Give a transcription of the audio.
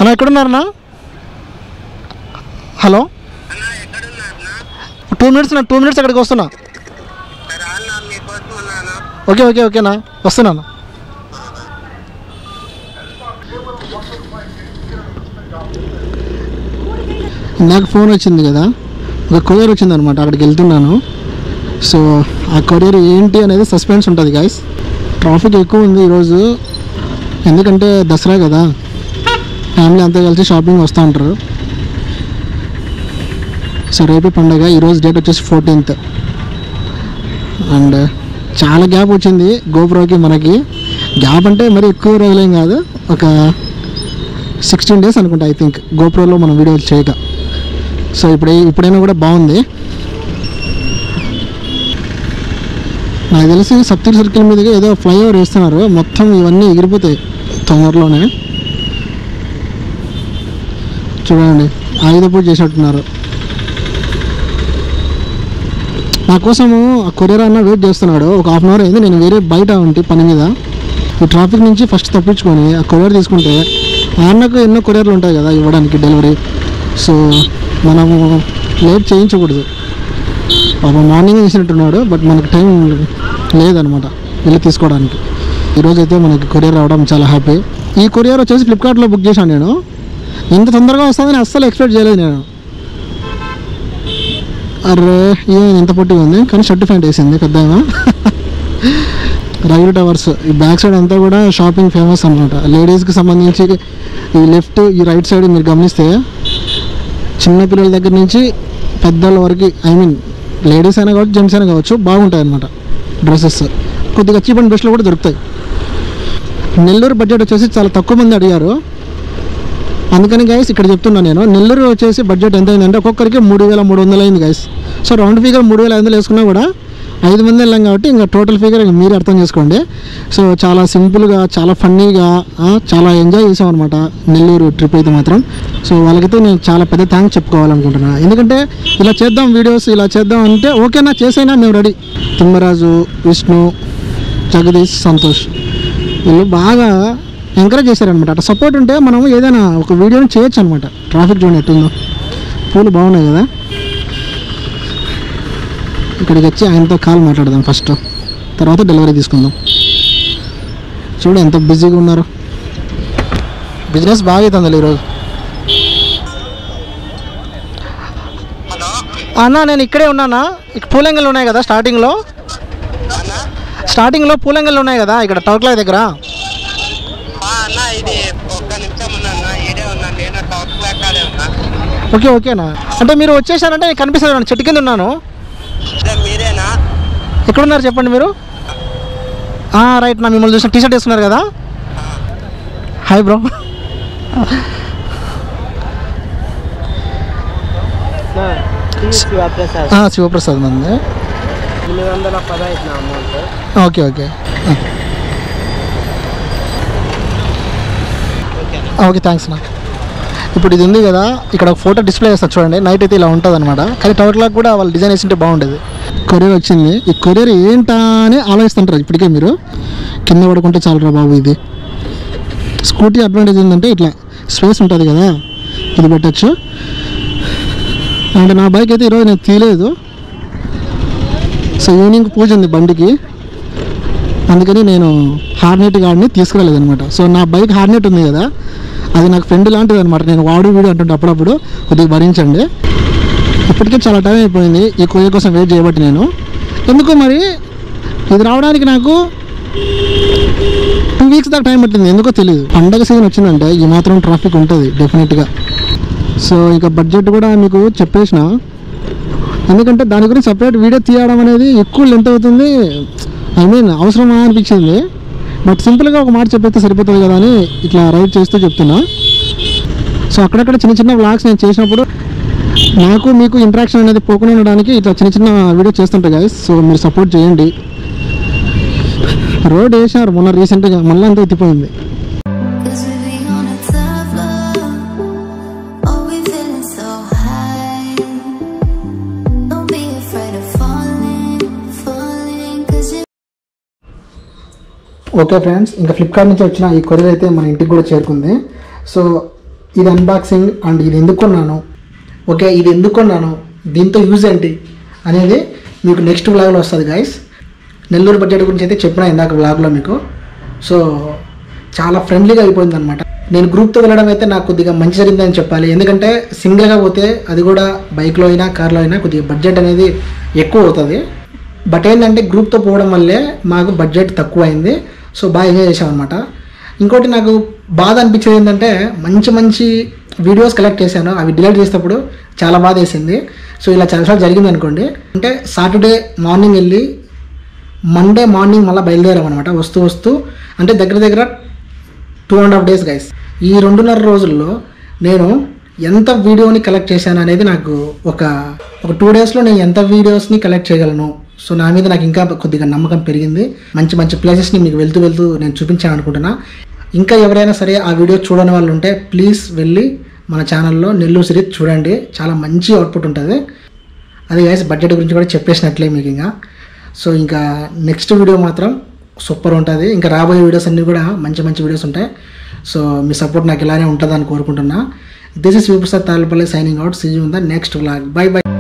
అన్న ఎక్కడున్నారన్నా? Hello 2 minutes నా 2 minutes అక్కడికి వస్తున్నా. ఓకే ఓకే ఓకేనా వస్తున్నాను. నాకు ఫోన్ వచ్చింది కదా, ఒక కొరియర్ వచ్చింది అనమాట, అక్కడికి వెళ్తున్నాను. సో ఆ కొరియర్ ఏంటి అనేది సస్పెన్స్ ఉంటుంది గైస్. ట్రాఫిక్ ఎక్కువ ఉంది ఈరోజు, ఎందుకంటే దసరా కదా, ఫ్యామిలీ అంతా కలిసి షాపింగ్ వస్తూ ఉంటారు. సో రేపే పండగ, ఈరోజు డేట్ వచ్చేసి 14th. అండ్ చాలా గ్యాప్ వచ్చింది గోప్రోకి. మనకి గ్యాప్ అంటే మరి ఎక్కువ రోజులేం కాదు, ఒక 16 days అనుకుంటా ఐ థింక్ గోప్రోలో మనం వీడియోలు చేయక. సో ఇప్పుడైనా కూడా బాగుంది. నాకు తెలిసి సప్తగిరి సర్కిల్ మీదుగా ఏదో ఫ్లైఓవర్ వేస్తున్నారు, మొత్తం ఇవన్నీ ఎగిరిపోతాయి తొందరలోనే. చూడండి ఆయుధ పూజ చేసినట్టున్నారు. నా కోసము ఆ కొరియర్ అన్న వెయిట్ చేస్తున్నాడు. ఒక 1/2 hour అయింది, నేను వేరే బయట ఉంటే పని మీద. ఈ ట్రాఫిక్ నుంచి ఫస్ట్ తప్పించుకొని ఆ కొరియర్ తీసుకుంటే ఆ అన్నకు ఎన్నో కొరియర్లు ఉంటాయి కదా ఇవ్వడానికి డెలివరీ. సో మనము లేట్ చేయించకూడదు. పాపం మార్నింగ్ చేసినట్టున్నాడు, బట్ మనకు టైం లేదనమాట వెళ్ళి తీసుకోవడానికి. ఈరోజైతే మనకి కొరియర్ రావడం చాలా హ్యాపీ. ఈ కొరియర్ వచ్చేసి ఫ్లిప్కార్ట్లో బుక్ చేశాను నేను. ఇంత తొందరగా వస్తుందని అస్సలు ఎక్స్పెక్ట్ చేయలేదు నేను. అరే ఇంత పొట్టిగా ఉంది, కానీ షర్ట్ ప్యాంట్ వేసింది పెద్దగా. రైలు టవర్స్ ఈ బ్యాక్ సైడ్ అంతా కూడా షాపింగ్ ఫేమస్ అనమాట. లేడీస్కి సంబంధించి ఈ లెఫ్ట్ ఈ రైట్ సైడ్ మీరు గమనిస్తే చిన్నపిల్లల దగ్గర నుంచి పెద్దవాళ్ళ వరకు, ఐ మీన్ లేడీస్ అయినా కావచ్చు జెంట్స్ అయినా కావచ్చు, బాగుంటాయి అన్నమాట డ్రెస్సెస్. కొద్దిగా చీప్ అండ్ బెస్ట్లో కూడా దొరుకుతాయి. నెల్లూరు బడ్జెట్ వచ్చేసి చాలా తక్కువ మంది అడిగారు, అందుకని గైస్ ఇక్కడ చెప్తున్నాను నేను. నెల్లూరు వచ్చేసి బడ్జెట్ ఎంత అయిందంటే ఒక్కొక్కరికి 3,300 అయింది గైస్. సో రౌండ్ ఫిగర్ 3,500 వేసుకున్నా కూడా 5 మంది వెళ్ళాం కాబట్టి ఇంకా టోటల్ ఫిగర్ మీరు అర్థం చేసుకోండి. సో చాలా సింపుల్గా, చాలా ఫన్నీగా, చాలా ఎంజాయ్ చేసాం అనమాట నెల్లూరు ట్రిప్ అయితే మాత్రం. సో వాళ్ళకైతే నేను చాలా పెద్ద థ్యాంక్స్ చెప్పుకోవాలనుకుంటున్నాను. ఎందుకంటే ఇలా చేద్దాం వీడియోస్, ఇలా చేద్దాం అంటే ఓకేనా చేసైనా మేము రెడీ. తిమ్మరాజు, విష్ణు, జగదీష్, సంతోష్ వీళ్ళు బాగా ఎంకరేజ్ చేశారనమాట. అట్లా సపోర్ట్ ఉంటే మనం ఏదైనా ఒక వీడియోని చేయొచ్చు అనమాట. ట్రాఫిక్ జోన్ ఎట్టుందో, పూలు బాగున్నాయి కదా. ఇక్కడికి వచ్చి ఆయనతో కాల్ మాట్లాడదాం ఫస్ట్, తర్వాత డెలివరీ తీసుకుందాం. చూడు ఎంత బిజీగా ఉన్నారు, బిజినెస్ బాగా అవుతుంది ఈరోజు. అన్నా నేను ఇక్కడే ఉన్నానా, ఇక్కడ పూలంగలు ఉన్నాయి కదా స్టార్టింగ్లో పూలంగలు ఉన్నాయి కదా ఇక్కడ టౌక్లా దగ్గర. ఓకే ఓకేనా, అంటే మీరు వచ్చేసారంటే నేను కనిపిస్తాను, చెట్టు కింద ఉన్నాను. ఎక్కడున్నారు చెప్పండి మీరు? రైట్ నా, మిమ్మల్ని చూసిన టీషర్ట్ వేసుకున్నారు కదా. Hi bro. శివప్రసాద్ మంది. ఓకే ఓకే ఓకే థ్యాంక్స్ నా. ఇప్పుడు ఇది ఉంది కదా, ఇక్కడ ఒక ఫోటో డిస్ప్లే చేస్తారు చూడండి, నైట్ అయితే ఇలా ఉంటుంది అనమాట. కానీ టవర్ క్లాక్ కూడా వాళ్ళు డిజైన్ వేసింటే బాగుండేది. కొరియర్ వచ్చింది, ఈ కొరియర్ ఏంటా అని ఆలోచిస్తుంటారు ఇప్పటికే మీరు. కింద పడుకుంటే చాలరా బాబు. ఇది స్కూటీ అడ్వాంటేజ్ ఏంటంటే ఇట్లా స్పేస్ ఉంటుంది కదా, ఇది పెట్టచ్చు. అంటే నా బైక్ అయితే ఈరోజు నేను తీయలేదు. సో ఈవినింగ్ పూజ ఉంది బండికి, అందుకని నేను హార్నెట్ గాడిని తీసుకురాలేదు అనమాట. సో నా బైక్ హార్నెట్ ఉంది కదా, అది నాకు ఫ్రెండ్ లాంటిది అనమాట. నేను వాడు వీడియో అంటుంటే అప్పుడప్పుడు, కొద్దిగా భరించండి. ఇప్పటికే చాలా టైం అయిపోయింది ఈ కొరియర్ కోసం వెయిట్ చేయబట్టి. నేను ఎందుకో మరి ఇది రావడానికి నాకు 2 weeks దాకా టైం పట్టింది, ఎందుకో తెలియదు. పండగ సీజన్ వచ్చిందంటే ఈ మాత్రం ట్రాఫిక్ ఉంటుంది డెఫినెట్గా. సో ఇంకా బడ్జెట్ కూడా మీకు చెప్పేసిన, ఎందుకంటే దాని గురించి సపరేట్ వీడియో తీయడం అనేది ఎక్కువ లెంత్ అవుతుంది. ఐ మీన్ అవసరమా అనిపించింది, బట్ సింపుల్గా ఒక మాట చెప్పేస్తే సరిపోతుంది కదా అని ఇట్లా రైడ్ చేస్తూ చెప్తున్నా. సో అక్కడక్కడ చిన్న చిన్న వ్లాగ్స్ నేను చేసినప్పుడు నాకు మీకు ఇంటరాక్షన్ అనేది పోకుండా ఉండడానికి ఇట్లా చిన్న చిన్న వీడియో చేస్తుంటా గైస్. సో మీరు సపోర్ట్ చేయండి. రోడ్ వేసినారు మొన్న రీసెంట్గా, మళ్ళీ అంతా ఎత్తిపోయింది. ఓకే ఫ్రెండ్స్, ఇంకా ఫ్లిప్కార్ట్ నుంచి వచ్చిన ఈ కొరియర్ అయితే మన ఇంటికి కూడా చేరుకుంది. సో ఇది అన్బాక్సింగ్ అండ్ ఇది ఎందుకు కొన్నాను, ఓకే ఇది ఎందుకు కొన్నాను, దీంతో యూజ్ ఏంటి అనేది మీకు నెక్స్ట్ వ్లాగ్లో వస్తుంది గైస్. నెల్లూరు బడ్జెట్ గురించి అయితే చెప్పిన ఇందాక వ్లాగ్లో మీకు. సో చాలా ఫ్రెండ్లీగా అయిపోయింది అనమాట. నేను గ్రూప్తో వెళ్ళడం అయితే నాకు కొద్దిగా మంచి జరిగిందని చెప్పాలి. ఎందుకంటే సింగిల్గా పోతే అది కూడా బైక్లో అయినా కార్లో అయినా కొద్దిగా బడ్జెట్ అనేది ఎక్కువ అవుతుంది. బట్ ఏంటంటే గ్రూప్తో పోవడం వల్లే మాకు బడ్జెట్ తక్కువ అయింది. సో బాగా ఎంజాయ్ చేసామన్నమాట. ఇంకోటి నాకు బాధ అనిపించేది ఏంటంటే మంచి మంచి వీడియోస్ కలెక్ట్ చేశాను, అవి డిలీట్ చేసేటప్పుడు చాలా బాధ వేసింది. సో ఇలా చాలాసార్లు జరిగింది అనుకోండి. అంటే సాటర్డే మార్నింగ్ వెళ్ళి మండే మార్నింగ్ మళ్ళీ బయలుదేరామన్నమాట. వస్తూ అంటే దగ్గర 2.5 days గైస్. ఈ 2.5 రోజుల్లో నేను ఎంత వీడియోని కలెక్ట్ చేశాను అనేది నాకు ఒక 2 daysలో నేను ఎంత వీడియోస్ని కలెక్ట్ చేయగలను. సో నా మీద నాకు ఇంకా కొద్దిగా నమ్మకం పెరిగింది. మంచి ప్లేసెస్ని మీకు వెళ్తూ నేను చూపించాను అనుకుంటున్నా. ఇంకా ఎవరైనా సరే ఆ వీడియో చూడని వాళ్ళు ఉంటే ప్లీజ్ వెళ్ళి మన ఛానల్లో నెల్లూరు సిరీస్ చూడండి, చాలా మంచి అవుట్పుట్ ఉంటుంది. అది గైస్ బడ్జెట్ గురించి కూడా చెప్పేసినట్లే మీకు ఇంకా. సో ఇంకా నెక్స్ట్ వీడియో మాత్రం సూపర్ ఉంటుంది. ఇంకా రాబోయే వీడియోస్ అన్నీ కూడా మంచి వీడియోస్ ఉంటాయి. సో మీ సపోర్ట్ నాకు ఇలానే ఉంటుందని కోరుకుంటున్నా. This is Sivaprasad Tallapalli signing out. See you in the next vlog. By.